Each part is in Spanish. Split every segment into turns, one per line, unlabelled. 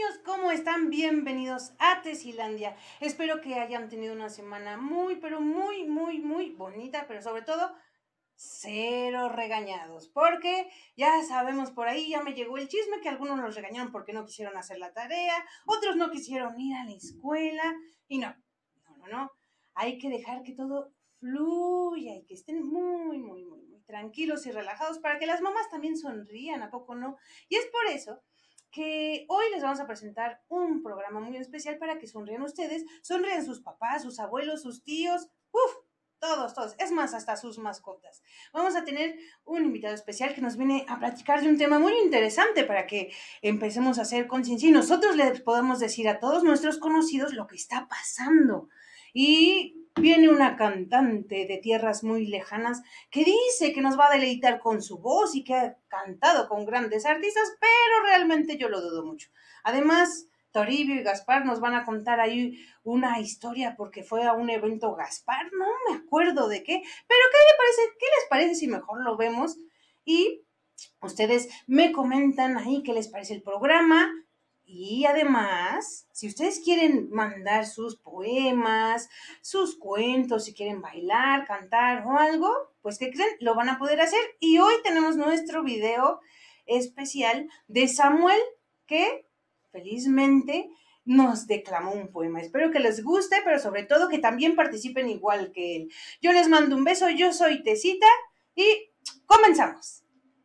niños, ¿cómo están? Bienvenidos a Tesilandia. Espero que hayan tenido una semana muy, pero muy bonita, pero sobre todo, cero regañados. Porque ya sabemos por ahí, ya me llegó el chisme que algunos los regañaron porque no quisieron hacer la tarea, otros no quisieron ir a la escuela. Y no. Hay que dejar que todo fluya y que estén muy tranquilos y relajados para que las mamás también sonrían, ¿a poco no? Y es por eso que hoy les vamos a presentar un programa muy especial para que sonrían ustedes, sonrían sus papás, sus abuelos, sus tíos, todos, es más, hasta sus mascotas. Vamos a tener un invitado especial que nos viene a platicar de un tema muy interesante para que empecemos a hacer conciencia y nosotros les podamos decir a todos nuestros conocidos lo que está pasando. Y viene una cantante de tierras muy lejanas que dice que nos va a deleitar con su voz y que ha cantado con grandes artistas, pero realmente yo lo dudo mucho. Además, Toribio y Gaspar nos van a contar ahí una historia porque fue a un evento Gaspar, no me acuerdo de qué, pero ¿qué les parece si mejor lo vemos? Y ustedes me comentan ahí qué les parece el programa. Y además, si ustedes quieren mandar sus poemas, sus cuentos, si quieren bailar, cantar o algo, pues ¿qué creen? Lo van a poder hacer. Y hoy tenemos nuestro video especial de Samuel, que felizmente nos declamó un poema. Espero que les guste, pero sobre todo que también participen igual que él. Yo les mando un beso, yo soy Tecita y comenzamos.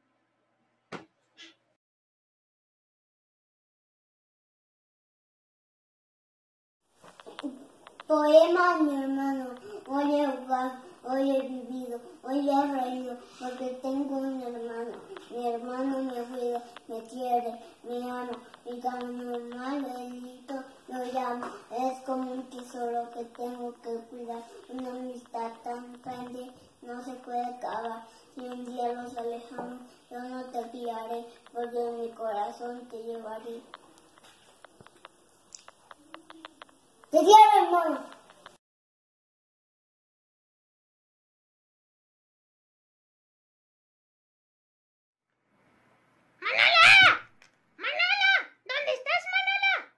Poema a mi hermano. Hoy he jugado, hoy he vivido, hoy he reído, porque tengo un hermano. Mi hermano me cuida, me quiere, me ama, y cuando mi malito lo llamo. Es como un tesoro que tengo que cuidar. Una amistad tan grande no se puede acabar. Si un día los alejamos, yo no te guiaré, porque en mi corazón te llevaré. ¡Te quiero, hermano!
¿Dónde estás, Manala?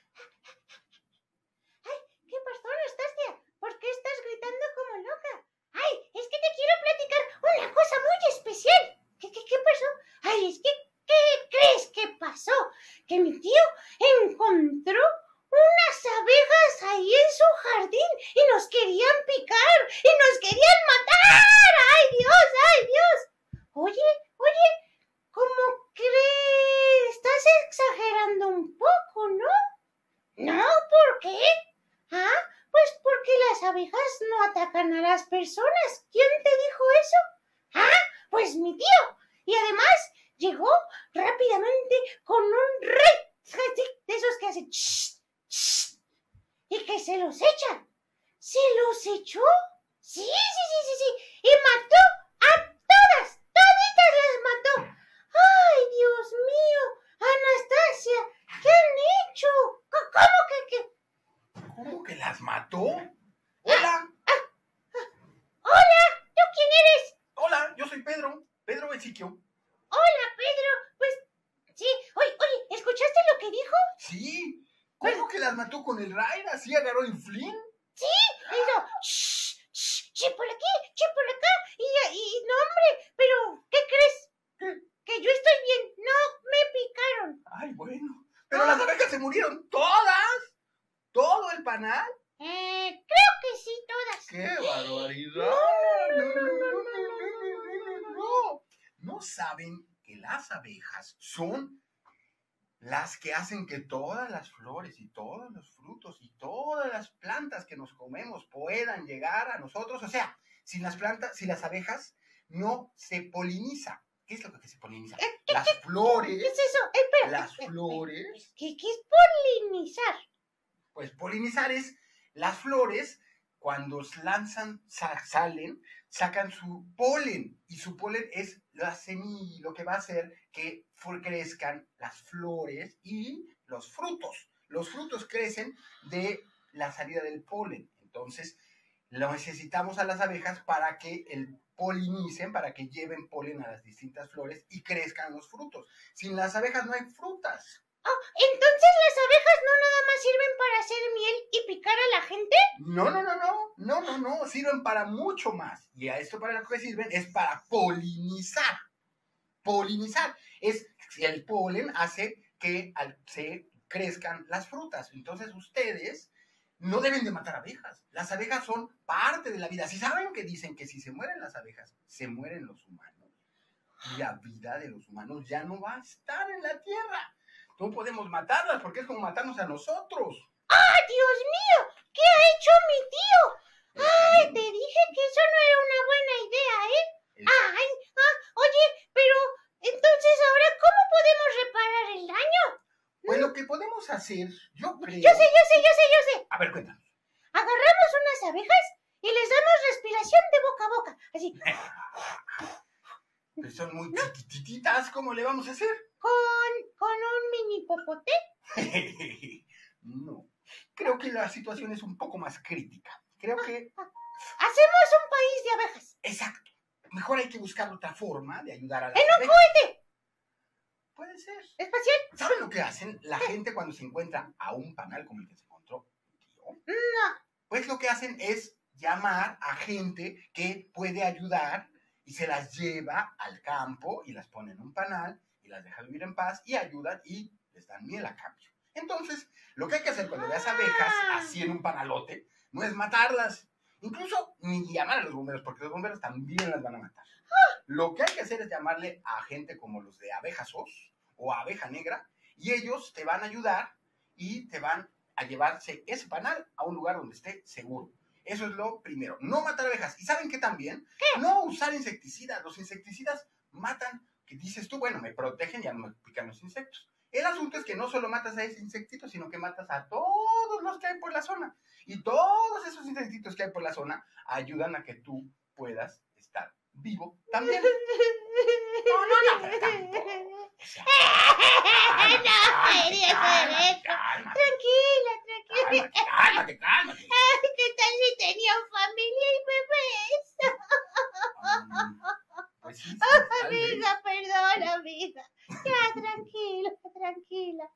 Ay, ¿qué pasó, Anastasia? ¿Por qué estás gritando como loca? Ay, es que te quiero platicar una cosa muy especial. ¿Qué pasó? Ay, es que, ¿qué crees que pasó? Que mi tío encontró unas abejas ahí en su jardín y nos querían picar y nos querían matar. ¡Ay, Dios! Oye, ¿cómo crees? Estás exagerando un poco, ¿no? No, ¿por qué? Ah, pues porque las abejas no atacan a las personas. ¿Quién te dijo eso? Ah, pues mi tío. Y además llegó rápidamente con un rey de esos que hacen y que se los echan. ¿Se los echó? Sí. Y mató a todas, toditas las mató. ¡Ay, Dios mío! Anastasia, ¿qué han hecho?
¿Cómo que las mató? ¡Hola!
¡Hola! ¿Tú quién eres?
Hola, yo soy Pedro Ezequiel.
Hola, Pedro. Pues, sí. Oye, ¿escuchaste lo que dijo?
Sí. ¿Cómo que las mató con el raid? ¿Así agarró el Flynn?
Sí, hizo che por aquí, che por acá. Y no, hombre, pero ¿qué crees? Que yo estoy bien. No me picaron.
Ay, bueno. Pero las abejas se murieron todas. ¿Todo el panal?
Creo que sí, todas.
¡Qué barbaridad! No. ¿No saben que las abejas son las que hacen que todas las flores y todos los frutos y todas las plantas que nos comemos puedan llegar a nosotros? O sea, sin las plantas, sin las abejas, no se poliniza. ¿Qué es lo que se poliniza? Las flores.
¿Qué es eso? Espera.
Las flores.
¿Qué es polinizar?
Pues polinizar es las flores, cuando lanzan, salen, sacan su polen. Y su polen es la semilla, lo que va a hacer que crezcan las flores y los frutos. Los frutos crecen de la salida del polen. Entonces, lo necesitamos a las abejas para que polinicen, para que lleven polen a las distintas flores y crezcan los frutos. Sin las abejas no hay frutas.
Entonces las abejas no nada más sirven para hacer miel y picar a la gente.
No, sirven para mucho más. Y a esto para lo que sirven es para polinizar. Polinizar es el polen hace que se crezcan las frutas. Entonces ustedes no deben de matar abejas. Las abejas son parte de la vida. Si saben que dicen que si se mueren las abejas, se mueren los humanos. Y la vida de los humanos ya no va a estar en la tierra. No podemos matarlas porque es como matarnos a nosotros.
¡Ah, Dios mío! ¿Qué ha hecho mi tío? ¡Ay, te dije que eso no era una buena idea, ¿eh? Oye, pero entonces ahora, ¿cómo podemos reparar el daño?
Pues lo que podemos hacer, yo creo...
Yo sé.
A ver, cuéntanos.
Agarramos unas abejas y les damos respiración de boca a boca. Así,
Pero son muy chiquititas, ¿cómo le vamos a hacer?
con un mini popote.
No, creo que la situación es un poco más crítica. Creo que...
Hacemos un país de abejas.
Exacto. Mejor hay que buscar otra forma de ayudar a las
¡En un
abejas.
cohete
Puede ser.
espacial!
¿Saben lo que hacen la gente cuando se encuentra a un panal como el que se encontró?
No.
Pues lo que hacen es llamar a gente que puede ayudar y se las lleva al campo y las pone en un panal y las deja vivir en paz y ayudan y les dan miel a cambio. Entonces, lo que hay que hacer cuando veas abejas así en un panalote no es matarlas, incluso ni llamar a los bomberos, porque los bomberos también las van a matar. Lo que hay que hacer es llamarle a gente como los de abeja sos o abeja negra y ellos te van a ayudar y te van a llevarse ese panal a un lugar donde esté seguro. Eso es lo primero. No matar abejas. ¿Y saben qué también?
¿Qué?
No usar insecticidas. Los insecticidas matan, que dices tú, bueno, me protegen, ya no me pican los insectos. El asunto es que no solo matas a ese insectito, sino que matas a todos los que hay por la zona. Y todos esos insectitos que hay por la zona ayudan a que tú puedas estar vivo también. No, pero tampoco. O sea,
No quería hacer eso.
cálmate,
Tranquila.
cálmate.
¿Qué tal si tenían familia y bebés?
Pues sí, tal vez.
Amiga, perdón, amiga. Ya, tranquila.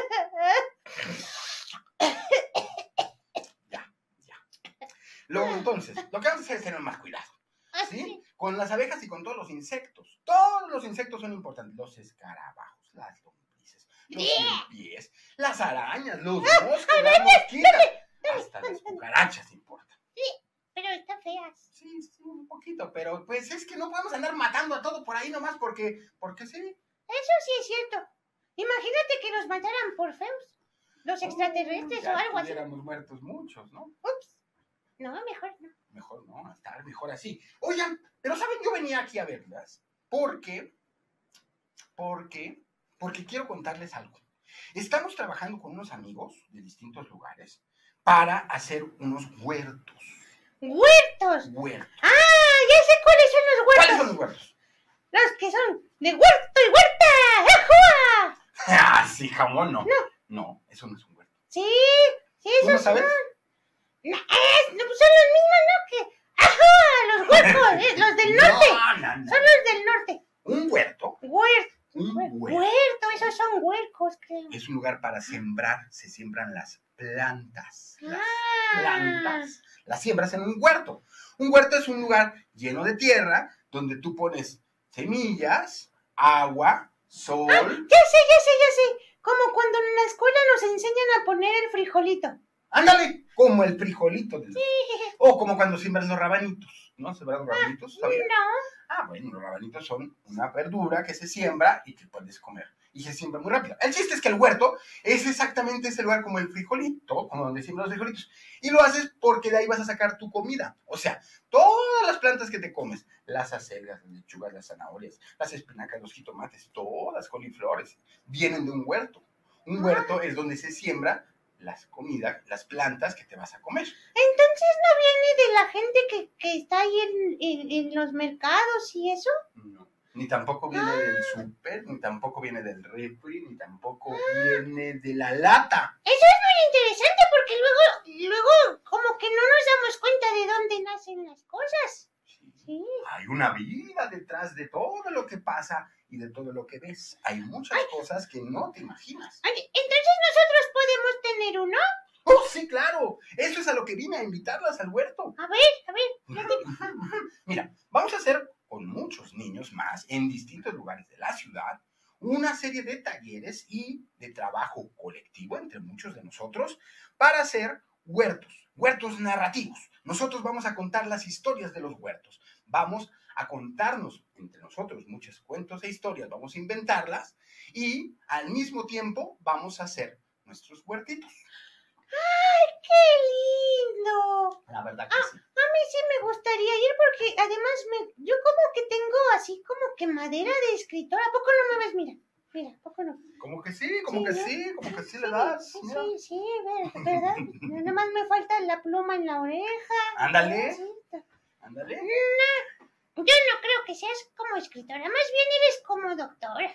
Entonces, lo que vamos a hacer es tener más cuidado. ¿Sí?
Así.
Con las abejas y con todos los insectos. Todos los insectos son importantes. Los escarabajos, las lombrices, los pies, las arañas, los moscos, las mosquitas. Hasta las cucarachas importan.
Pero están feas.
Sí, un poquito, pero pues es que no podemos andar matando a todo por ahí nomás porque sí.
Eso sí es cierto. Imagínate que nos mataran por feos. Los extraterrestres
Ya
o algo así.
estuviéramos muertos muchos, ¿no?
Ups. No, mejor no.
Mejor no, estar mejor así. Oigan, pero ¿saben? Yo venía aquí a verlas porque quiero contarles algo. Estamos trabajando con unos amigos de distintos lugares para hacer unos huertos.
¡Huertos!
Huertos.
¡Ah! Ya sé cuáles son los huertos.
¿Cuáles son los huertos?
Los que son de huerto y huerta. ¡Ajua!
Ah, sí, jamón no. No, eso no es un huerto.
Sí,
¿Tú
esos
no sabes?
No, son los mismos, ¿no? Que... ¡Ajua! Los huercos, los del norte.
No.
Son los del norte.
Un huerto.
Huerto, esos son huercos, creo.
Es un lugar para sembrar, se siembran las plantas. Las
Ah.
plantas. Las siembras en un huerto. Un huerto es un lugar lleno de tierra donde tú pones semillas, agua, sol.
Ya sé. Como cuando en la escuela nos enseñan a poner el frijolito.
Ándale, como el frijolito. O como cuando siembras los rabanitos, ¿no? ¿Sembras los rabanitos? ¿Sabías?
No.
Bueno, los rabanitos son una verdura que se siembra y que puedes comer. Y se siembra muy rápido. El chiste es que el huerto es exactamente ese lugar como el frijolito, como donde siembran los frijolitos. Y lo haces porque de ahí vas a sacar tu comida. O sea, todas las plantas que te comes, las acelgas, las lechugas, las zanahorias, las espinacas, los jitomates, todas coliflores, vienen de un huerto. Un huerto es donde se siembra las comidas, las plantas que te vas a comer.
Entonces no viene de la gente que está ahí en los mercados y eso.
No. Ni tampoco viene del súper, ni tampoco viene del refri, ni tampoco viene de la lata.
Eso es muy interesante porque luego como que no nos damos cuenta de dónde nacen las cosas.
Sí.
Sí.
Hay una vida detrás de todo lo que pasa y de todo lo que ves. Hay muchas cosas que no te imaginas.
Oye, entonces nosotros podemos tener uno.
¡Oh, sí, claro! Eso es a lo que vine a invitarlas al huerto.
A ver.
Mira, vamos a hacer con muchos niños más en distintos lugares de la ciudad una serie de talleres y de trabajo colectivo entre muchos de nosotros para hacer huertos narrativos. Nosotros vamos a contar las historias de los huertos. Vamos a contarnos entre nosotros muchos cuentos e historias, vamos a inventarlas y al mismo tiempo vamos a hacer nuestros huertitos.
¡Ay, qué lindo!
La verdad que sí.
A mí sí me gustaría ir porque además yo como que tengo así como que madera de escritor. ¿A poco no me ves? Mira, ¿a poco no?
Como que sí, como que sí le
Sí,
das. Mira.
sí, ¿verdad? Nada más me falta la pluma en la oreja.
Ándale.
Sí.
Ándale.
Yo no creo que seas como escritora, más bien eres como doctora.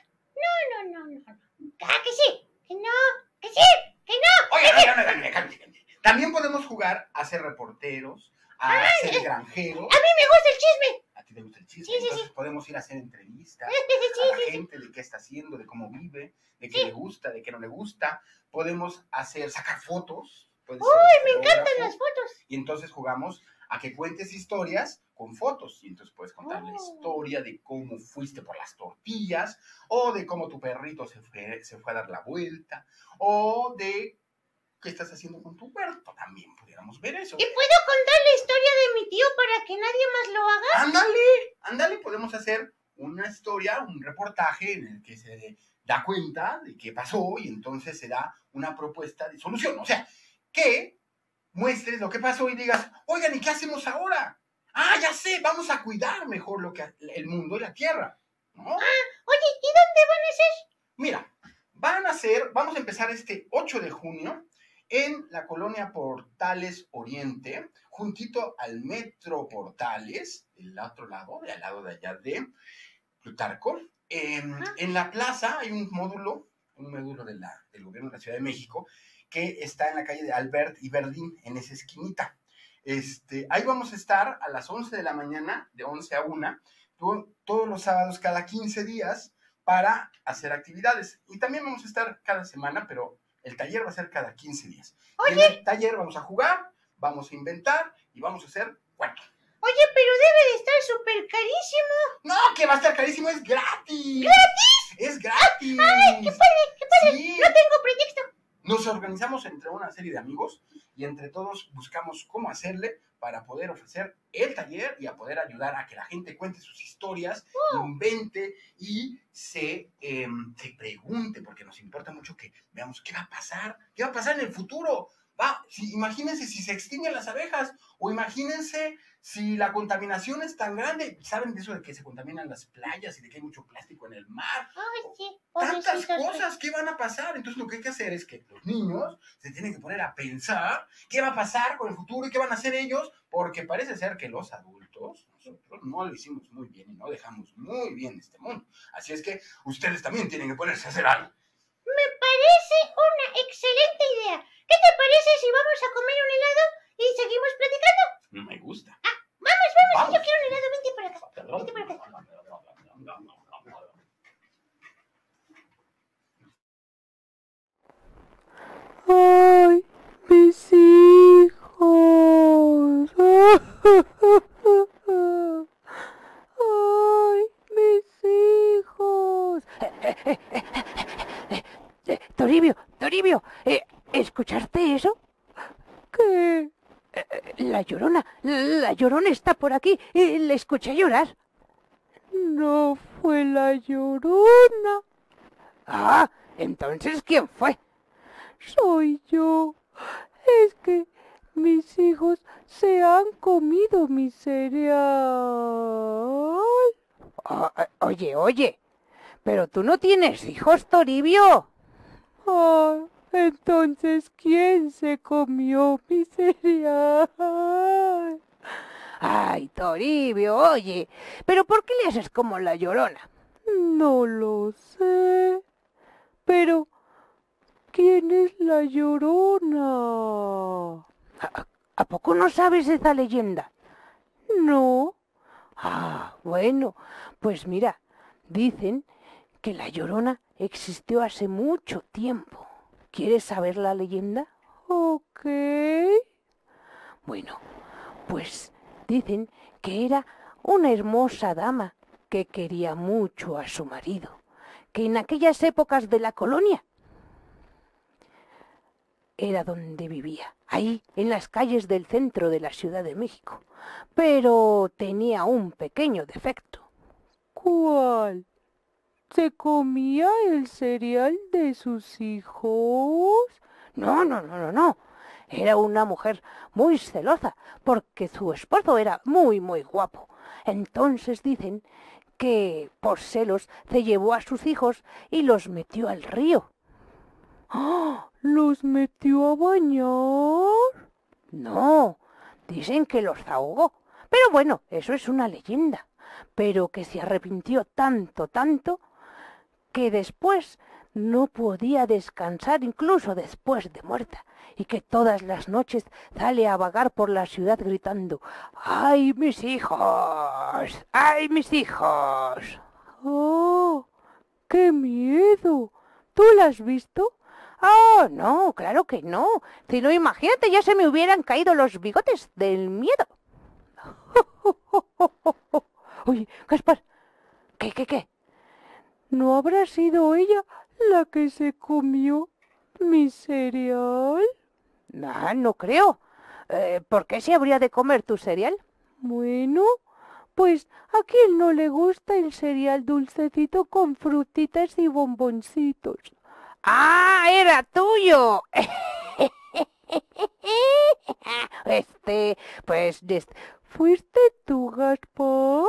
No. Ah, que sí, que no, que sí, que no.
Oye, cálmate. También podemos jugar a ser reporteros, a ser granjeros.
A mí me gusta el chisme.
A ti te gusta el chisme,
Sí.
entonces podemos ir a hacer entrevistas
Sí.
a la gente de qué está haciendo, de cómo vive, de qué le gusta, de qué no le gusta. Podemos sacar fotos.
Uy, me encantan las fotos.
Y entonces jugamos a que cuentes historias con fotos. Y entonces puedes contar la historia de cómo fuiste por las tortillas, o de cómo tu perrito se fue a dar la vuelta, o de qué estás haciendo con tu huerto. También pudiéramos ver eso.
¿Y puedo contar la historia de mi tío para que nadie más lo haga?
Ándale, podemos hacer una historia, un reportaje en el que se da cuenta de qué pasó y entonces se da una propuesta de solución. O sea, que muestres lo que pasó y digas, oigan, ¿y qué hacemos ahora? Ah, ya sé, vamos a cuidar mejor el mundo y la tierra, ¿no?
Oye, ¿y dónde van a ser?
Mira, vamos a empezar este 8 de junio en la colonia Portales Oriente, juntito al Metro Portales, del otro lado, al lado de allá de Plutarco. En la plaza hay un módulo del gobierno de la Ciudad de México, que está en la calle de Albert y Verdín, en esa esquinita. Ahí vamos a estar a las 11 de la mañana, de 11 a 1, todos los sábados, cada 15 días, para hacer actividades. Y también vamos a estar cada semana, pero el taller va a ser cada 15 días.
Oye.
Y en el taller vamos a jugar, vamos a inventar y vamos a hacer huerto.
Oye, pero debe de estar súper carísimo.
No, que va a estar carísimo, es gratis.
¿Gratis?
Es gratis.
¡Ay, qué padre!
Sí.
No tengo pretexto.
Nos organizamos entre una serie de amigos y entre todos buscamos cómo hacerle para poder ofrecer el taller y a poder ayudar a que la gente cuente sus historias, invente y se pregunte, porque nos importa mucho que veamos qué va a pasar en el futuro. Imagínense si se extinguen las abejas, o imagínense si la contaminación es tan grande. ¿Saben de eso de que se contaminan las playas y de que hay mucho plástico en el mar?
Ay, sí.
Tantas cosas, ¿qué van a pasar? Entonces lo que hay que hacer es que los niños se tienen que poner a pensar qué va a pasar con el futuro y qué van a hacer ellos, porque parece ser que los adultos, nosotros no lo hicimos muy bien y no dejamos muy bien este mundo. Así es que ustedes también tienen que ponerse a hacer algo.
Me parece una excelente idea. ¿Qué te parece si vamos a comer un helado y seguimos platicando?
Me gusta.
Vamos. Yo quiero un helado, vente por acá. Vente por acá.
¡Ay, mis hijos! ¡Ay, mis hijos! Toribio, ¿escuchaste eso? ¿Qué? La Llorona está por aquí. Le escuché llorar. No fue la Llorona. Ah, entonces, ¿quién fue? Soy yo. Es que mis hijos se han comido mi cereal. Oye, pero tú no tienes hijos, Toribio. Ah, entonces, ¿quién se comió mi cereal? Ay, Toribio, oye, ¿pero por qué le haces como la Llorona? No lo sé, pero ¿quién es la Llorona? ¿A poco no sabes esa leyenda? No, Ah, bueno, pues mira, dicen que la Llorona existió hace mucho tiempo. ¿Quieres saber la leyenda? Ok. Bueno, pues dicen que era una hermosa dama que quería mucho a su marido, que en aquellas épocas de la colonia era donde vivía, ahí en las calles del centro de la Ciudad de México, pero tenía un pequeño defecto. ¿Cuál? ¿Se comía el cereal de sus hijos? No. Era una mujer muy celosa porque su esposo era muy guapo. Entonces dicen que por celos se llevó a sus hijos y los metió al río. ¡Ah! ¿Los metió a bañar? No, dicen que los ahogó. Pero bueno, eso es una leyenda. Pero que se arrepintió tanto, que después no podía descansar incluso después de muerta, y que todas las noches sale a vagar por la ciudad gritando: ¡Ay, mis hijos! ¡Ay, mis hijos! ¡Oh, qué miedo! ¿Tú la has visto? Ah, no, claro que no. Si no, imagínate, ya se me hubieran caído los bigotes del miedo. Oye, Gaspar, ¿qué? ¿No habrá sido ella la que se comió mi cereal? No creo. ¿Por qué se habría de comer tu cereal? Bueno, pues a quién no le gusta el cereal dulcecito con frutitas y bomboncitos. ¡Ah, era tuyo! ¿Fuiste tú, Gaspar?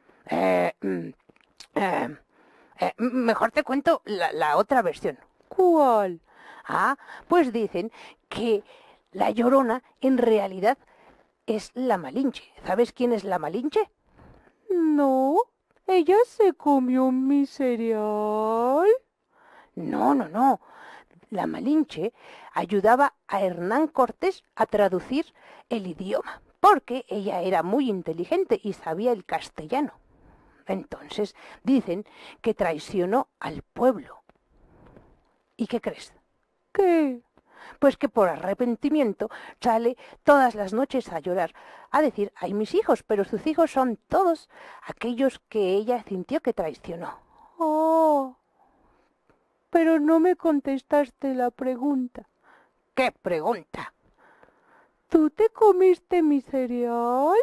Mejor te cuento la otra versión. ¿Cuál? Ah, pues dicen que la Llorona en realidad es la Malinche. ¿Sabes quién es la Malinche? No, ella se comió mi cereal. No. La Malinche ayudaba a Hernán Cortés a traducir el idioma, porque ella era muy inteligente y sabía el castellano. Entonces dicen que traicionó al pueblo. ¿Y qué crees? ¿Qué? Pues que por arrepentimiento sale todas las noches a llorar, a decir: ¡ay, mis hijos! Pero sus hijos son todos aquellos que ella sintió que traicionó. ¡Oh! Pero no me contestaste la pregunta. ¿Qué pregunta? ¿Tú te comiste mi cereal?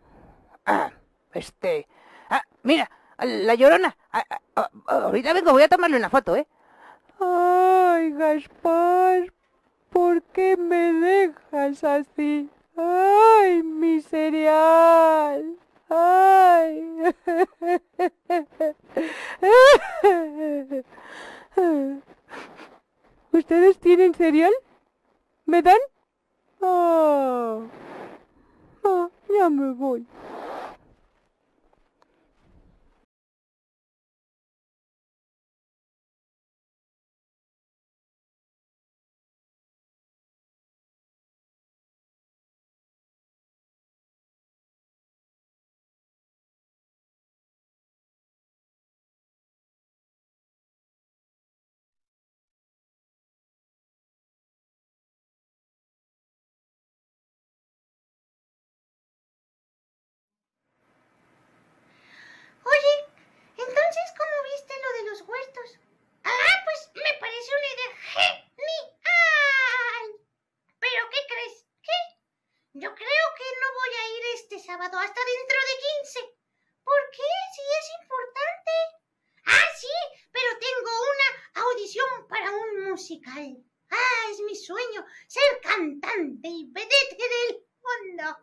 Mira, la Llorona. Ahorita vengo, voy a tomarle una foto, ¿eh? Ay, Gaspar, ¿por qué me dejas así? Ay, mi cereal. Ay. ¿Ustedes tienen cereal? ¿Me dan? Ya me voy.
Oye, entonces, ¿cómo viste lo de los huertos? Ah, pues me parece una idea genial. ¿Pero qué crees? ¿Qué? Yo creo que no voy a ir este sábado hasta dentro de 15. ¿Por qué? Si es importante. Ah, sí, pero tengo una audición para un musical. Ah, es mi sueño ser cantante y vedette del mundo.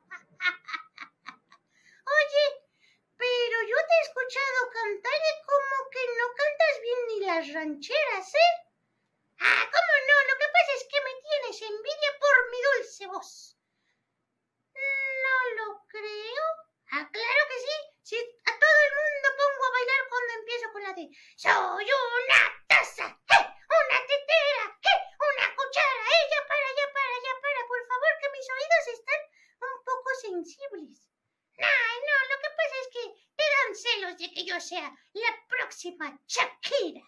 Oye, pero yo te he escuchado cantar y como que no cantas bien ni las rancheras, ¿eh? Ah, ¿cómo no? Lo que pasa es que me tienes envidia por mi dulce voz. No lo creo. Ah, claro que sí. Si a todo el mundo pongo a bailar cuando empiezo con la de soy una taza, una tetera, una cuchara, ella para, por favor, que mis oídos están un poco sensibles. Ay, no, lo que pasa es que celos de que yo sea la próxima Shakira.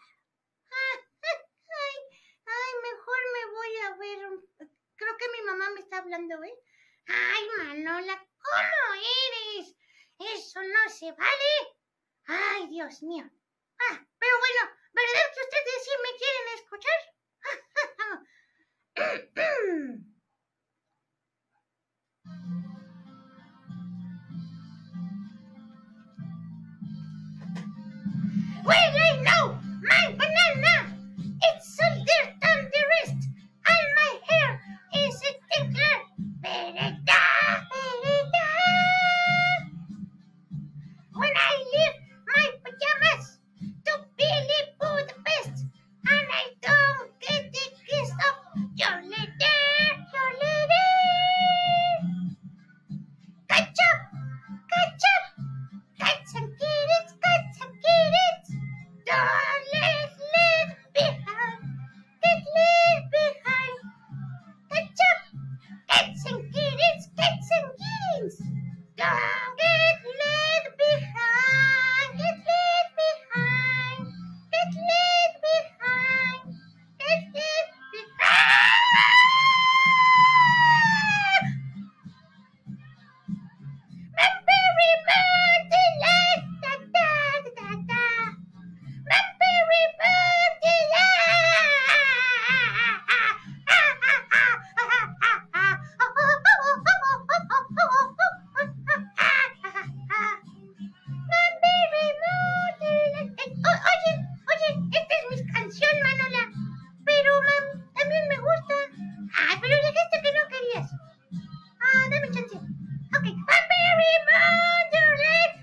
Ay, mejor me voy a ver. Creo que mi mamá me está hablando, ¿eh? Ay, Manola, ¿cómo eres? Eso no se vale. Ay, Dios mío. Pero bueno, ¿verdad que ustedes sí me quieren escuchar? Well, I know my banana. It's softer than the rest, and my hair is a tinkler. Vereda, vereda. When I leave my pajamas to Billy Boo the best, and I don't get the kiss of your lady, your lady. Catch up, catch up. Cats and kittens, cats and kittens. Don't let behind. Get left behind. Catch up. Cats and kittens, cats and kittens. Don't get left behind. Get left behind. Get left behind. Get left behind. Berry bird, delight, da da da da. Berry bird, Oye, esta es mi canción, Manola. Pero, también me gusta. Ay, pero dijiste que no querías. Dame chance. Ok. Berry Motherland.